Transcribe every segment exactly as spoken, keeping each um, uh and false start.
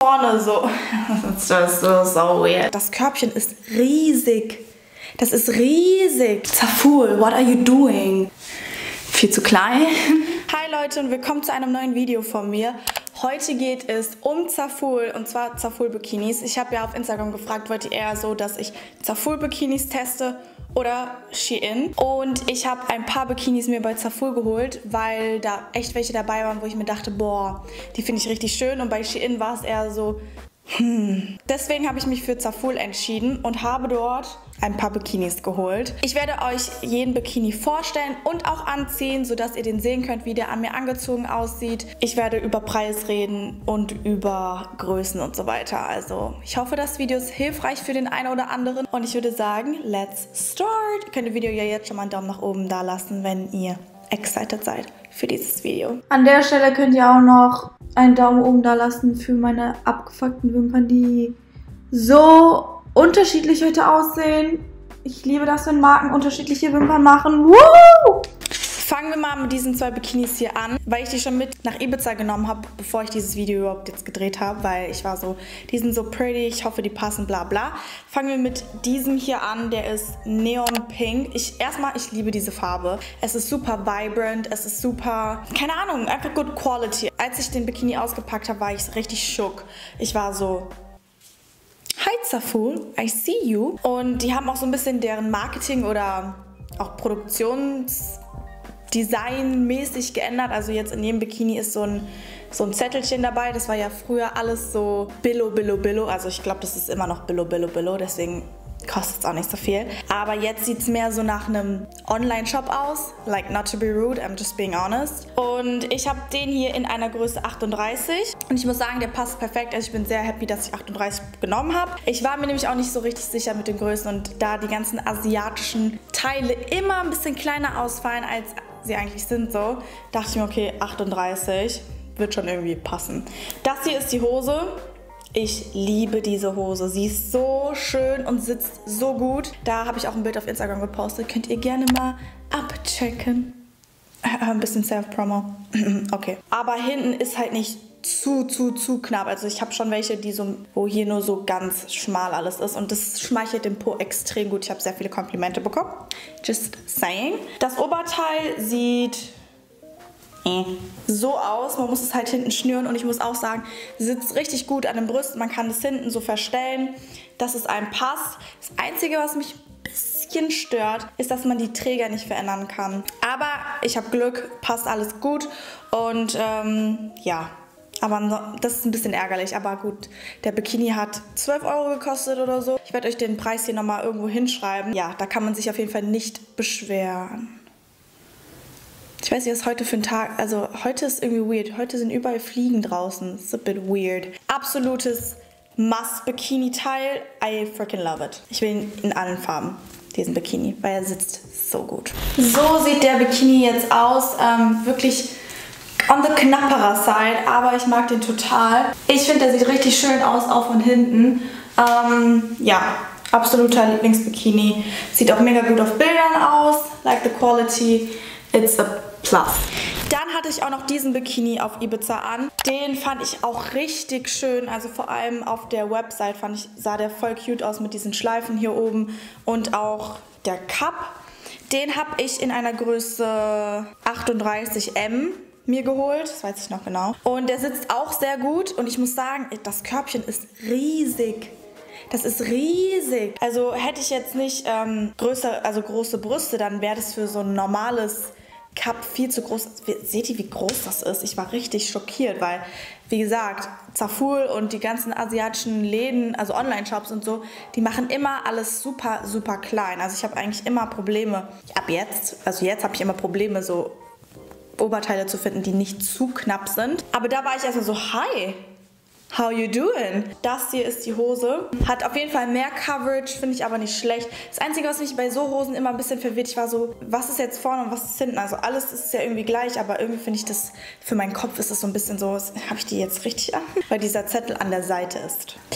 vorne so. Das ist so, so weird. Das Körbchen ist riesig. Das ist riesig. Zaful, what are you doing? Viel zu klein. Hi Leute und willkommen zu einem neuen Video von mir. Heute geht es um Zaful und zwar Zaful Bikinis. Ich habe ja auf Instagram gefragt, wollt ihr eher so, dass ich Zaful Bikinis teste oder Shein? Und ich habe ein paar Bikinis mir bei Zaful geholt, weil da echt welche dabei waren, wo ich mir dachte, boah, die finde ich richtig schön. Und bei Shein war es eher so, Hm. Deswegen habe ich mich für Zaful entschieden und habe dort ein paar Bikinis geholt. Ich werde euch jeden Bikini vorstellen und auch anziehen, sodass ihr den sehen könnt, wie der an mir angezogen aussieht. Ich werde über Preis reden und über Größen und so weiter. Also ich hoffe, das Video ist hilfreich für den einen oder anderen. Und ich würde sagen, let's start. Ihr könnt dem Video ja jetzt schon mal einen Daumen nach oben da lassen, wenn ihr excited seid für dieses Video. An der Stelle könnt ihr auch noch einen Daumen oben da lassen für meine abgefuckten Wimpern, die so unterschiedlich heute aussehen. Ich liebe das, wenn Marken unterschiedliche Wimpern machen. Woo! Fangen wir mal mit diesen zwei Bikinis hier an, weil ich die schon mit nach Ibiza genommen habe, bevor ich dieses Video überhaupt jetzt gedreht habe, weil ich war so, die sind so pretty, ich hoffe, die passen, bla bla. Fangen wir mit diesem hier an, der ist Neon Pink. Ich, erstmal, ich liebe diese Farbe. Es ist super vibrant, es ist super, keine Ahnung, einfach good quality. Als ich den Bikini ausgepackt habe, war ich richtig schock. Ich war so, hi Zaful, I see you. Und die haben auch so ein bisschen deren Marketing oder auch Produktions designmäßig geändert. Also jetzt in jedem Bikini ist so ein, so ein Zettelchen dabei. Das war ja früher alles so Billo, Billo, Billo. Also ich glaube, das ist immer noch Billo, Billo, Billo. Deswegen kostet es auch nicht so viel. Aber jetzt sieht es mehr so nach einem Online-Shop aus. Like, not to be rude, I'm just being honest. Und ich habe den hier in einer Größe achtunddreißig. Und ich muss sagen, der passt perfekt. Also ich bin sehr happy, dass ich achtunddreißig genommen habe. Ich war mir nämlich auch nicht so richtig sicher mit den Größen. Und da die ganzen asiatischen Teile immer ein bisschen kleiner ausfallen, als sie eigentlich sind, so, dachte ich mir, okay, achtunddreißig wird schon irgendwie passen. Das hier ist die Hose. Ich liebe diese Hose. Sie ist so schön und sitzt so gut. Da habe ich auch ein Bild auf Instagram gepostet. Könnt ihr gerne mal abchecken. Äh, ein bisschen Self-Promo. Okay. Aber hinten ist halt nicht zu, zu, zu knapp. Also ich habe schon welche, die so, wo hier nur so ganz schmal alles ist. Und das schmeichelt dem Po extrem gut. Ich habe sehr viele Komplimente bekommen. Just saying. Das Oberteil sieht so aus. Man muss es halt hinten schnüren. Und ich muss auch sagen, sitzt richtig gut an den Brüsten. Man kann es hinten so verstellen, dass es einem passt. Das Einzige, was mich ein bisschen stört, ist, dass man die Träger nicht verändern kann. Aber ich habe Glück, passt alles gut. Und ähm, ja, aber das ist ein bisschen ärgerlich. Aber gut, der Bikini hat zwölf Euro gekostet oder so. Ich werde euch den Preis hier nochmal irgendwo hinschreiben. Ja, da kann man sich auf jeden Fall nicht beschweren. Ich weiß nicht, was heute für ein Tag, also heute ist irgendwie weird. Heute sind überall Fliegen draußen. It's a bit weird. Absolutes Must-Bikini-Teil. I freaking love it. Ich will ihn in allen Farben, diesen Bikini, weil er sitzt so gut. So sieht der Bikini jetzt aus. Ähm, wirklich on the knapperer side, aber ich mag den total. Ich finde, der sieht richtig schön aus, auch von hinten. Ähm, ja, absoluter Lieblingsbikini. Sieht auch mega gut auf Bildern aus. Like the quality. It's a plus. Dann hatte ich auch noch diesen Bikini auf Ibiza an. Den fand ich auch richtig schön. Also vor allem auf der Website fand ich, sah der voll cute aus mit diesen Schleifen hier oben. Und auch der Cup. Den habe ich in einer Größe achtunddreißig M mir geholt. Das weiß ich noch genau. Und der sitzt auch sehr gut. Und ich muss sagen, das Körbchen ist riesig. Das ist riesig. Also hätte ich jetzt nicht ähm, größer, also große Brüste, dann wäre das für so ein normales Cup viel zu groß. Seht ihr, wie groß das ist? Ich war richtig schockiert, weil, wie gesagt, Zaful und die ganzen asiatischen Läden, also Online-Shops und so, die machen immer alles super, super klein. Also ich habe eigentlich immer Probleme, ab jetzt, also jetzt habe ich immer Probleme, so Oberteile zu finden, die nicht zu knapp sind. Aber da war ich erstmal so, hi, how you doing? Das hier ist die Hose. Hat auf jeden Fall mehr Coverage, finde ich aber nicht schlecht. Das Einzige, was mich bei so Hosen immer ein bisschen verwirrt, ich war so, was ist jetzt vorne und was ist hinten? Also alles ist ja irgendwie gleich, aber irgendwie finde ich das, für meinen Kopf ist es so ein bisschen so, habe ich die jetzt richtig an? Weil dieser Zettel an der Seite ist.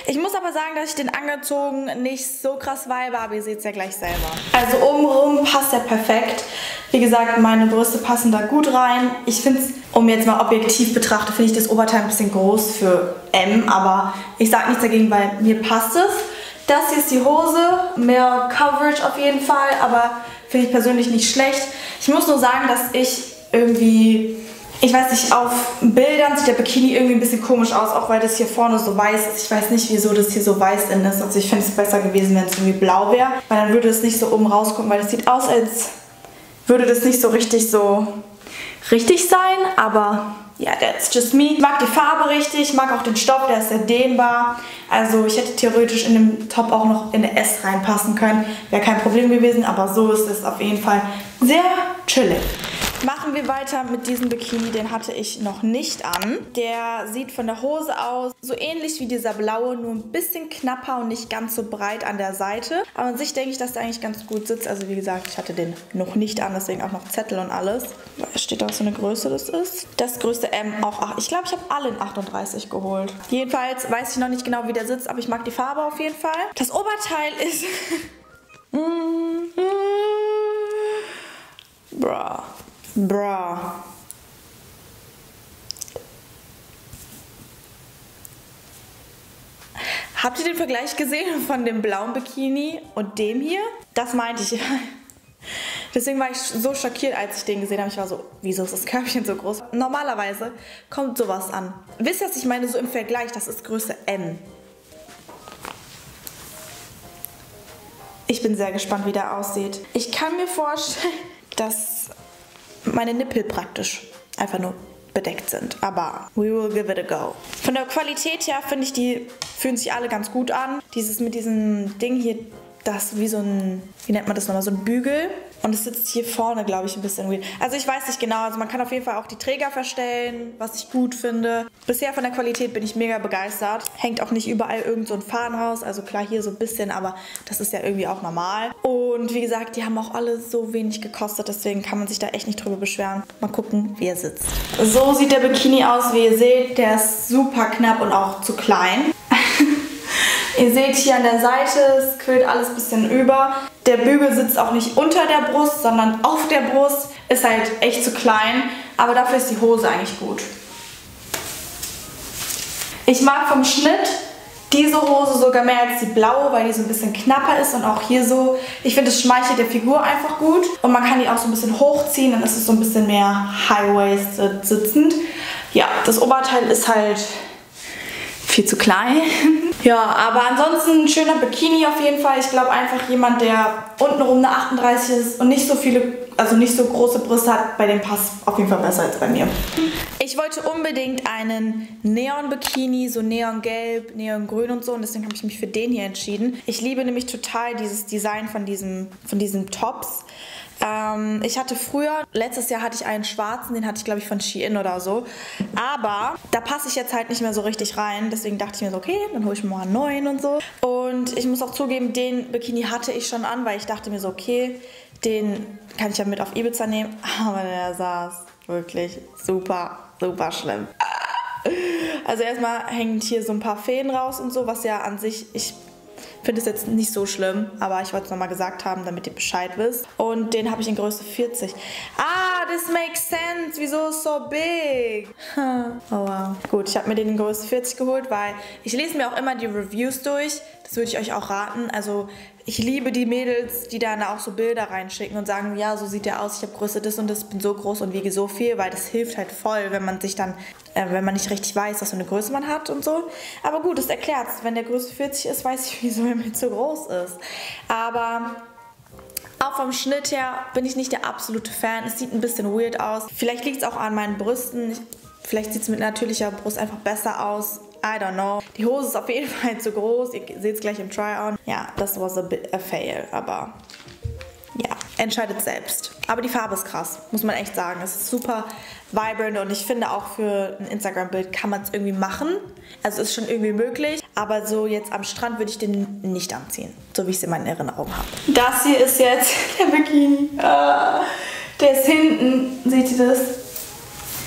Ich muss aber sagen, dass ich den angezogen nicht so krass vibe, aber ihr seht es ja gleich selber. Also obenrum passt er perfekt. Wie gesagt, meine Brüste passen da gut rein. Ich finde es, um jetzt mal objektiv betrachtet, finde ich das Oberteil ein bisschen groß für M, aber ich sage nichts dagegen, weil mir passt es. Das hier ist die Hose, mehr Coverage auf jeden Fall, aber finde ich persönlich nicht schlecht. Ich muss nur sagen, dass ich irgendwie, ich weiß nicht, auf Bildern sieht der Bikini irgendwie ein bisschen komisch aus, auch weil das hier vorne so weiß ist. Ich weiß nicht, wieso das hier so weiß innen ist. Also ich finde es besser gewesen, wenn es irgendwie blau wäre, weil dann würde es nicht so oben rausgucken, weil das sieht aus, als würde das nicht so richtig so richtig sein, aber ja, yeah, that's just me. Ich mag die Farbe richtig, ich mag auch den Stoff, der ist sehr dehnbar. Also ich hätte theoretisch in dem Top auch noch in eine S reinpassen können. Wäre kein Problem gewesen, aber so ist es auf jeden Fall sehr chillig. Machen wir weiter mit diesem Bikini, den hatte ich noch nicht an. Der sieht von der Hose aus so ähnlich wie dieser blaue, nur ein bisschen knapper und nicht ganz so breit an der Seite. Aber an sich denke ich, dass der eigentlich ganz gut sitzt. Also wie gesagt, ich hatte den noch nicht an, deswegen auch noch Zettel und alles. Es steht auch so eine Größe, das ist. Das größte M auch acht. Ich glaube, ich habe alle in achtunddreißig geholt. Jedenfalls weiß ich noch nicht genau, wie der sitzt, aber ich mag die Farbe auf jeden Fall. Das Oberteil ist... Bra. Bra. Habt ihr den Vergleich gesehen von dem blauen Bikini und dem hier? Das meinte ich. Deswegen war ich so schockiert, als ich den gesehen habe. Ich war so, wieso ist das Körbchen so groß? Normalerweise kommt sowas an. Wisst ihr, was ich meine? So im Vergleich, das ist Größe M. Ich bin sehr gespannt, wie der aussieht. Ich kann mir vorstellen, dass meine Nippel praktisch einfach nur bedeckt sind. Aber we will give it a go. Von der Qualität her finde ich, die fühlen sich alle ganz gut an. Dieses mit diesem Ding hier, das wie so ein, wie nennt man das nochmal, so ein Bügel. Und es sitzt hier vorne, glaube ich, ein bisschen weird. Also ich weiß nicht genau, also man kann auf jeden Fall auch die Träger verstellen, was ich gut finde. Bisher von der Qualität bin ich mega begeistert. Hängt auch nicht überall irgend so ein Faden raus. Also klar, hier so ein bisschen, aber das ist ja irgendwie auch normal. Und wie gesagt, die haben auch alle so wenig gekostet, deswegen kann man sich da echt nicht drüber beschweren. Mal gucken, wie er sitzt. So sieht der Bikini aus, wie ihr seht. Der ist super knapp und auch zu klein. Ihr seht hier an der Seite, es quillt alles ein bisschen über. Der Bügel sitzt auch nicht unter der Brust, sondern auf der Brust. Ist halt echt zu klein, aber dafür ist die Hose eigentlich gut. Ich mag vom Schnitt diese Hose sogar mehr als die blaue, weil die so ein bisschen knapper ist und auch hier so. Ich finde, es schmeichelt der Figur einfach gut. Und man kann die auch so ein bisschen hochziehen, dann ist es so ein bisschen mehr high-waisted sitzend. Ja, das Oberteil ist halt viel zu klein. Ja, aber ansonsten ein schöner Bikini auf jeden Fall. Ich glaube einfach jemand, der untenrum eine achtunddreißig ist und nicht so viele, also nicht so große Brüste hat, bei dem passt auf jeden Fall besser als bei mir. Ich wollte unbedingt einen Neon-Bikini, so neongelb, neongrün und so, und deswegen habe ich mich für den hier entschieden. Ich liebe nämlich total dieses Design von diesem, von diesen Tops. Ähm, ich hatte früher, letztes Jahr hatte ich einen schwarzen, den hatte ich glaube ich von Shein oder so. Aber da passe ich jetzt halt nicht mehr so richtig rein. Deswegen dachte ich mir so, okay, dann hole ich mir mal einen neuen und so. Und ich muss auch zugeben, den Bikini hatte ich schon an, weil ich dachte mir so, okay, den kann ich ja mit auf Ibiza nehmen. Aber der saß wirklich super, super schlimm. Also erstmal hängen hier so ein paar Fäden raus und so, was ja an sich, ich finde es jetzt nicht so schlimm, aber ich wollte es nochmal gesagt haben, damit ihr Bescheid wisst. Und den habe ich in Größe vierzig. Ah, this makes sense. Wieso so big? Oh wow. Gut, ich habe mir den in Größe vierzig geholt, weil ich lese mir auch immer die Reviews durch. Das würde ich euch auch raten. Also ich liebe die Mädels, die dann auch so Bilder reinschicken und sagen, ja, so sieht der aus, ich habe Größe das und das, bin so groß und wiege so viel, weil das hilft halt voll, wenn man sich dann, äh, wenn man nicht richtig weiß, was für eine Größe man hat und so. Aber gut, das erklärt es. Wenn der Größe vierzig ist, weiß ich, wieso er mir zu groß ist. Aber auch vom Schnitt her bin ich nicht der absolute Fan. Es sieht ein bisschen weird aus. Vielleicht liegt es auch an meinen Brüsten. Vielleicht sieht es mit natürlicher Brust einfach besser aus. I don't know. Die Hose ist auf jeden Fall zu groß. Ihr seht es gleich im Try-On. Ja, das was a bit a fail. Aber ja, entscheidet selbst. Aber die Farbe ist krass, muss man echt sagen. Es ist super vibrant und ich finde auch für ein Instagram-Bild kann man es irgendwie machen. Also es ist schon irgendwie möglich. Aber so jetzt am Strand würde ich den nicht anziehen. So wie ich es in meinen Erinnerungen habe. Das hier ist jetzt der Bikini. Ah, der ist hinten. Seht ihr das?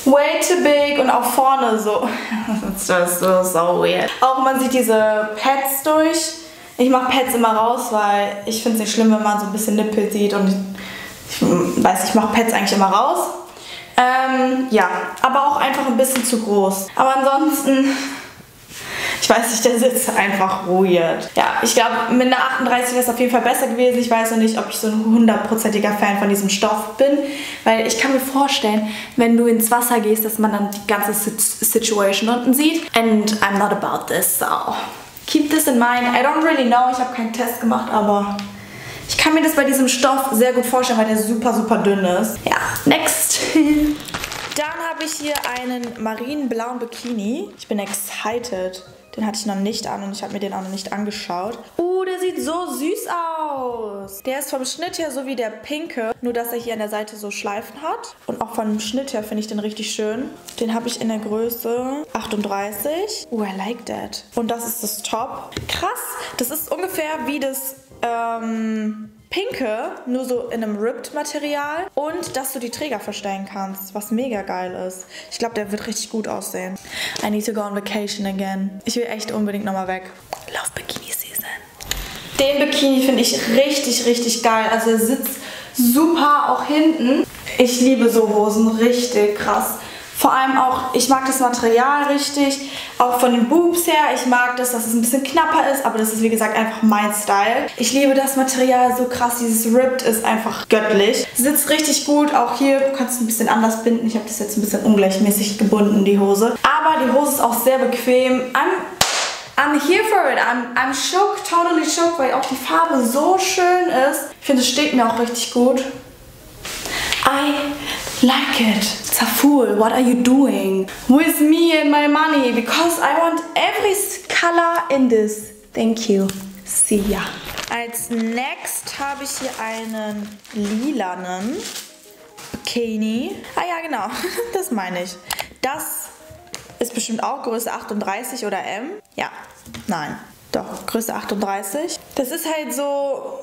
way too big und auch vorne so. Das ist so, so weird. Auch man sieht diese Pads durch. Ich mache Pads immer raus, weil ich finde es nicht schlimm, wenn man so ein bisschen Nippel sieht und ich, ich weiß, ich mache Pads eigentlich immer raus. Ähm, ja, aber auch einfach ein bisschen zu groß. Aber ansonsten, ich weiß nicht, der Sitz ist einfach weird. Ja, ich glaube, mit einer achtunddreißig wäre es auf jeden Fall besser gewesen. Ich weiß noch nicht, ob ich so ein hundertprozentiger Fan von diesem Stoff bin. Weil ich kann mir vorstellen, wenn du ins Wasser gehst, dass man dann die ganze Situation unten sieht. And I'm not about this, so keep this in mind. I don't really know, ich habe keinen Test gemacht, aber ich kann mir das bei diesem Stoff sehr gut vorstellen, weil der super, super dünn ist. Ja, next. Dann habe ich hier einen marineblauen Bikini. Ich bin excited. Den hatte ich noch nicht an und ich habe mir den auch noch nicht angeschaut. Uh, der sieht so süß aus. Der ist vom Schnitt her so wie der pinke, nur dass er hier an der Seite so Schleifen hat. Und auch vom Schnitt her finde ich den richtig schön. Den habe ich in der Größe achtunddreißig. Uh, I like that. Und das ist das Top. Krass, das ist ungefähr wie das ähm, pinke, nur so in einem Ripped-Material. Und dass du die Träger verstellen kannst, was mega geil ist. Ich glaube, der wird richtig gut aussehen. I need to go on vacation again. Ich will echt unbedingt nochmal weg. Love Bikini Season. Den Bikini finde ich richtig, richtig geil. Also er sitzt super auch hinten. Ich liebe so Hosen, richtig krass. Vor allem auch, ich mag das Material richtig, auch von den Boobs her. Ich mag das, dass es ein bisschen knapper ist, aber das ist wie gesagt einfach mein Style. Ich liebe das Material so krass, dieses Ripped ist einfach göttlich. Sitzt richtig gut, auch hier, du kannst es ein bisschen anders binden. Ich habe das jetzt ein bisschen ungleichmäßig gebunden, die Hose. Aber die Hose ist auch sehr bequem. I'm, I'm here for it, I'm, I'm shook, totally shook, weil auch die Farbe so schön ist. Ich finde, es steht mir auch richtig gut. I like it. Zaful, what are you doing? With me and my money, because I want every color in this. Thank you. See ya. Als next habe ich hier einen lilanen Bikini. Ah ja, genau. Das meine ich. Das ist bestimmt auch Größe achtunddreißig oder M. Ja, nein. Doch, Größe achtunddreißig. Das ist halt so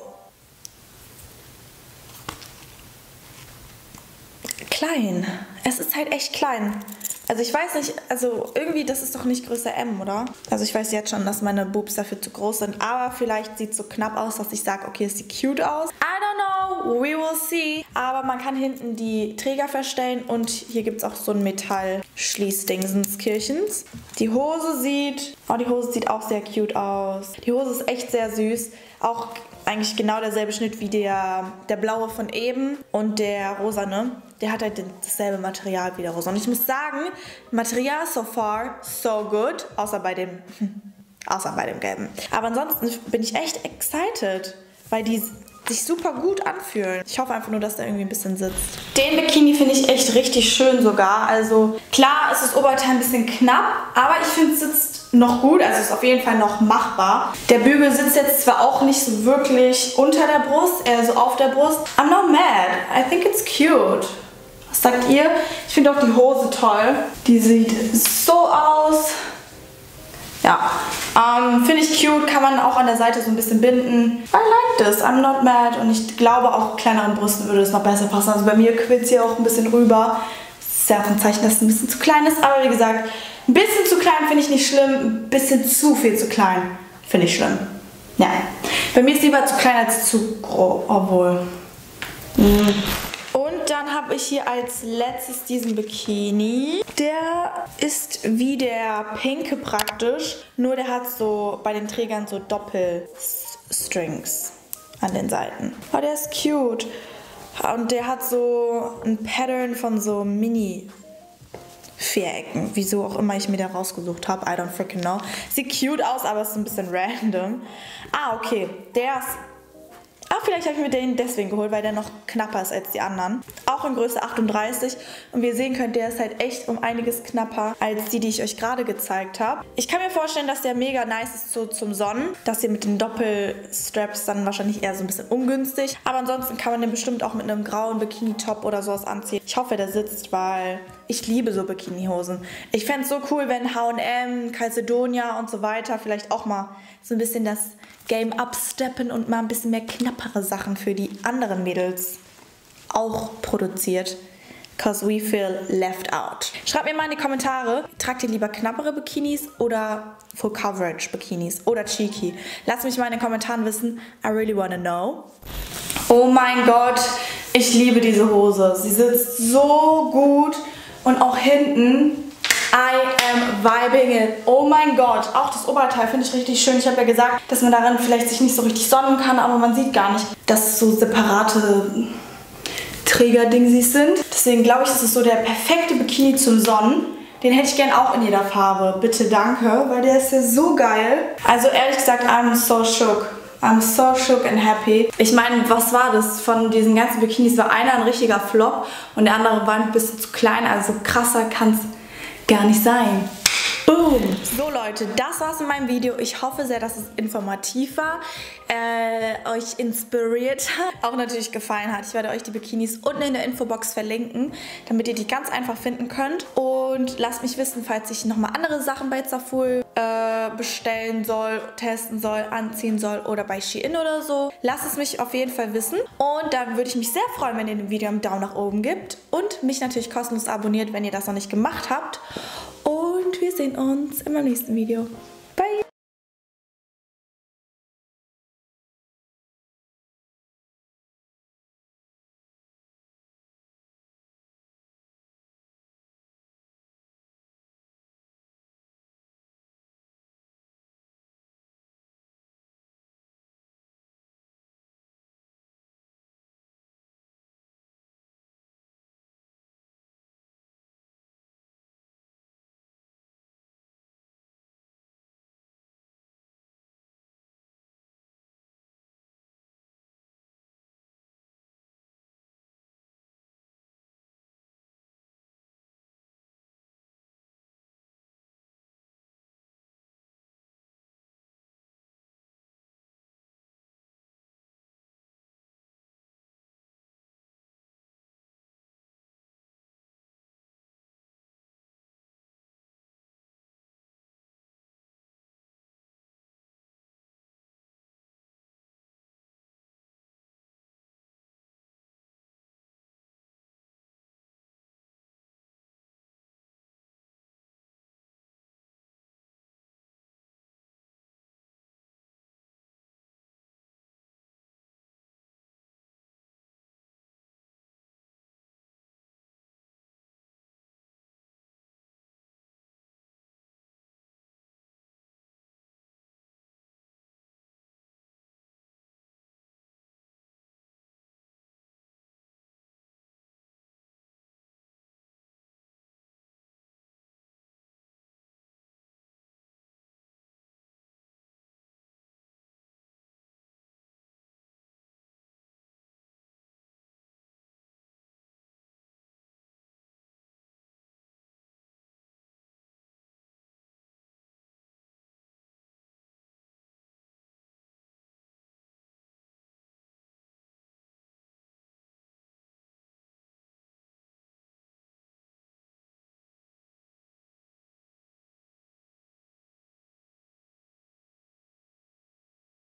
klein. Es ist halt echt klein. Also ich weiß nicht, also irgendwie, das ist doch nicht Größe M, oder? Also ich weiß jetzt schon, dass meine Boobs dafür zu groß sind, aber vielleicht sieht es so knapp aus, dass ich sage, okay, es sieht cute aus. I don't know, we will see. Aber man kann hinten die Träger verstellen und hier gibt es auch so ein Metall-Schließdingsenskirchens. Die Hose sieht, oh, die Hose sieht auch sehr cute aus. Die Hose ist echt sehr süß. Auch eigentlich genau derselbe Schnitt wie der, der blaue von eben und der rosane. Der hat halt dasselbe Material wie der rosa. Und ich muss sagen, Material so far so good, außer bei dem, außer bei dem gelben. Aber ansonsten bin ich echt excited, weil die sich super gut anfühlen. Ich hoffe einfach nur, dass der irgendwie ein bisschen sitzt. Den Bikini finde ich echt richtig schön sogar. Also klar ist das Oberteil ein bisschen knapp, aber ich finde es sitzt noch gut. Also ist auf jeden Fall noch machbar. Der Bügel sitzt jetzt zwar auch nicht so wirklich unter der Brust, eher so auf der Brust. I'm not mad. I think it's cute. Was sagt ihr? Ich finde auch die Hose toll. Die sieht so aus. Ja, ähm, finde ich cute. Kann man auch an der Seite so ein bisschen binden. I like this. I'm not mad. Und ich glaube, auch kleineren Brüsten würde es noch besser passen. Also bei mir quillt sie auch ein bisschen rüber. Das ist ja auch ein Zeichen, dass es ein bisschen zu klein ist. Aber wie gesagt, ein bisschen zu klein finde ich nicht schlimm. Ein bisschen zu viel zu klein finde ich schlimm. Ja, bei mir ist lieber zu klein als zu groß. Obwohl. Mm. Und dann habe ich hier als letztes diesen Bikini. Der ist wie der pinke praktisch, nur der hat so bei den Trägern so Doppelstrings an den Seiten. Oh, der ist cute. Und der hat so ein Pattern von so Mini-Vierecken, wieso auch immer ich mir da rausgesucht habe. I don't freaking know. Sieht cute aus, aber ist ein bisschen random. Ah, okay. Der ist... Ah, vielleicht habe ich mir den deswegen geholt, weil der noch knapper ist als die anderen. Auch in Größe achtunddreißig. Und wie ihr sehen könnt, der ist halt echt um einiges knapper als die, die ich euch gerade gezeigt habe. Ich kann mir vorstellen, dass der mega nice ist so zum Sonnen. Das hier mit den Doppelstraps dann wahrscheinlich eher so ein bisschen ungünstig. Aber ansonsten kann man den bestimmt auch mit einem grauen Bikini-Top oder sowas anziehen. Ich hoffe, der sitzt, weil ich liebe so Bikini-Hosen. Ich fände es so cool, wenn H und M, Calcedonia und so weiter vielleicht auch mal so ein bisschen das Game upsteppen und mal ein bisschen mehr knappere Sachen für die anderen Mädels auch produziert. cause we feel left out. Schreibt mir mal in die Kommentare, tragt ihr lieber knappere Bikinis oder Full Coverage Bikinis oder Cheeky? Lasst mich mal in den Kommentaren wissen. I really wanna know. Oh mein Gott, ich liebe diese Hose. Sie sitzt so gut und auch hinten. I am vibing it. Oh mein Gott. Auch das Oberteil finde ich richtig schön. Ich habe ja gesagt, dass man darin vielleicht sich nicht so richtig sonnen kann, aber man sieht gar nicht, dass es so separate Trägerdingsies sind. Deswegen glaube ich, das ist so der perfekte Bikini zum Sonnen. Den hätte ich gern auch in jeder Farbe. Bitte, danke, weil der ist ja so geil. Also ehrlich gesagt, I'm so shook. I'm so shook and happy. Ich meine, was war das? Von diesen ganzen Bikinis war einer ein richtiger Flop und der andere war ein bisschen zu klein. Also krasser kann es gar nicht sein. Boom! So Leute, das war's in meinem Video. Ich hoffe sehr, dass es informativ war, äh, euch inspiriert hat, auch natürlich gefallen hat. Ich werde euch die Bikinis unten in der Infobox verlinken, damit ihr die ganz einfach finden könnt. Und lasst mich wissen, falls ich nochmal andere Sachen bei Zaful äh, bestellen soll, testen soll, anziehen soll oder bei Shein oder so. Lasst es mich auf jeden Fall wissen. Und dann würde ich mich sehr freuen, wenn ihr dem Video einen Daumen nach oben gebt und mich natürlich kostenlos abonniert, wenn ihr das noch nicht gemacht habt. Und wir sehen uns in meinem nächsten Video.